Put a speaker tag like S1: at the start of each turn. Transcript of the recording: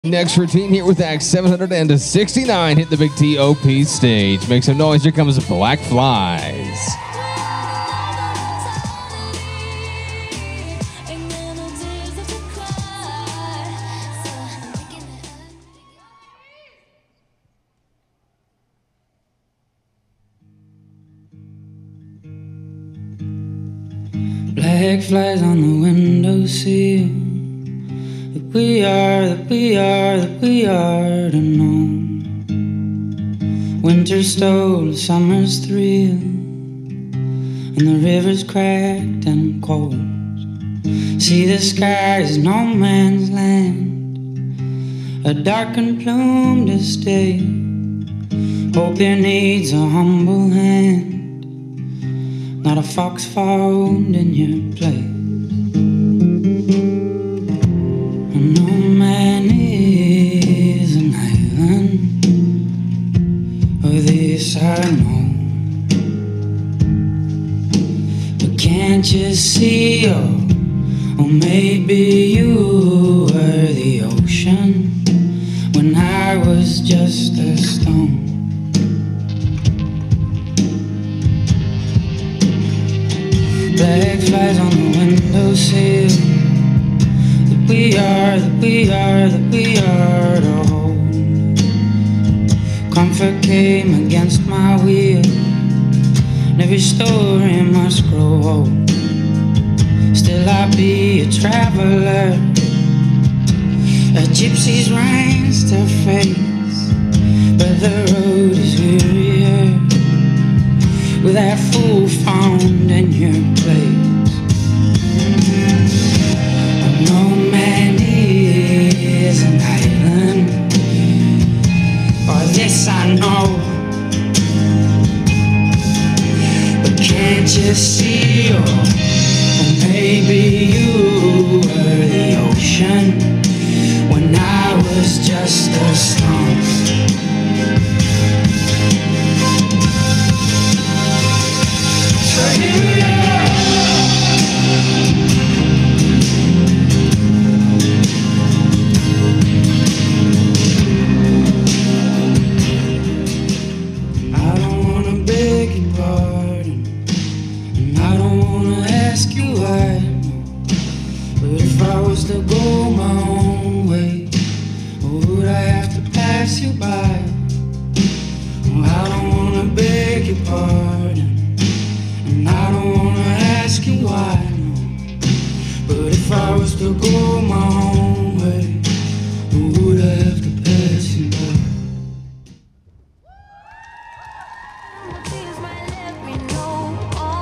S1: Next routine here with Act 769. Hit the big TOP stage. Make some noise. Here comes Black Flies.
S2: Black flies on the windowsill. That we are to know. Winter stole summer's thrill, and the river's cracked and cold. See, the sky is no man's land, a dark and plumed estate. Hope there needs a humble hand, not a fox found in your place. No man is an island, oh this I know. But can't you see, oh maybe you were the ocean when I was just a stone. Black flies on the windowsill. We are to hold. Comfort came against my will, and every story must grow old. Still I'll be a traveler, a gypsy's reins to face, but the road is wearier with that fool found in your place. No man is an island, or this I know. But can't you see, oh maybe you were the ocean when I was just a stone. So here we are. To go my own way, or would I have to pass you by? Oh, I don't wanna beg your pardon, and I don't wanna ask you why, no. But if I was to go